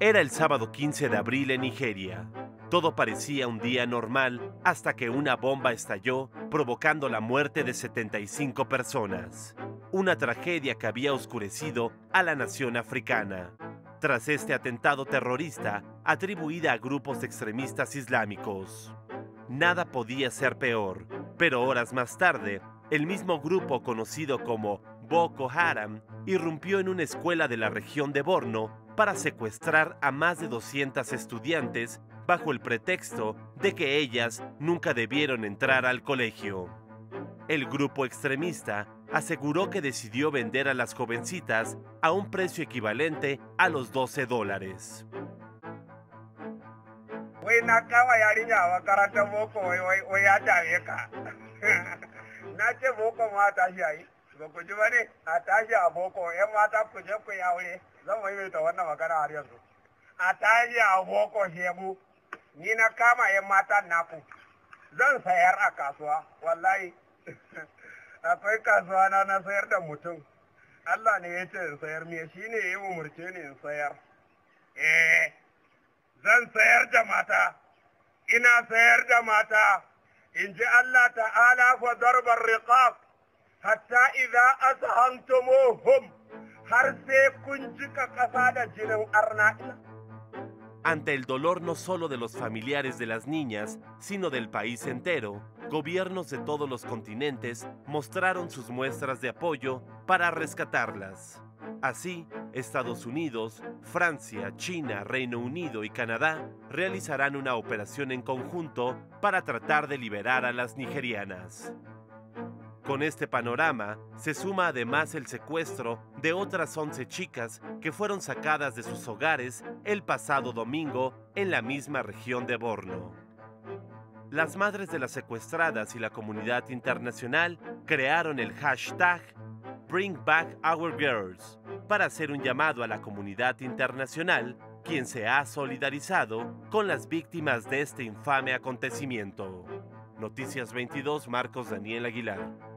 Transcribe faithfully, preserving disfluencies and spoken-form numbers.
Era el sábado quince de abril en Nigeria. Todo parecía un día normal hasta que una bomba estalló, provocando la muerte de setenta y cinco personas. Una tragedia que había oscurecido a la nación africana. Tras este atentado terrorista atribuida a grupos extremistas islámicos. Nada podía ser peor, pero horas más tarde, el mismo grupo conocido como Boko Haram irrumpió en una escuela de la región de Borno para secuestrar a más de doscientas estudiantes bajo el pretexto de que ellas nunca debieron entrar al colegio. El grupo extremista aseguró que decidió vender a las jovencitas a un precio equivalente a los doce dólares. Wai na kama yarinya a makarantar boko wai wai wai ya dame ka. Na ce boko ma ta shi ayi. Ba ku ji bane a tashi a boko yan mata ku je ku yi aure. Zan maimaita wannan magana har yanzu. A tashi a boko shegu. Ni na kama yan matan naku. Zan sayar a kasuwa wallahi. Akwai kasuwa na na sayar da mutum. Allah ne ya ce in sayar me shine ya umurce ni in sayar. Eh zan sayar da mata, ina sayar da mata, in ji Allah ta'ala fa darbar riqab, hatta idza azhantumuhum, har sai kun jika ƙasa da jinin arna. Ante el dolor no solo de los familiares de las niñas, sino del país entero, gobiernos de todos los continentes mostraron sus muestras de apoyo para rescatarlas. Así, Estados Unidos, Francia, China, Reino Unido y Canadá realizarán una operación en conjunto para tratar de liberar a las nigerianas. Con este panorama, se suma además el secuestro de otras once chicas que fueron sacadas de sus hogares el pasado domingo en la misma región de Borno. Las madres de las secuestradas y la comunidad internacional crearon el hashtag Bring Back Our Girls para hacer un llamado a la comunidad internacional, quien se ha solidarizado con las víctimas de este infame acontecimiento. Noticias veintidós, Marcos Daniel Aguilar.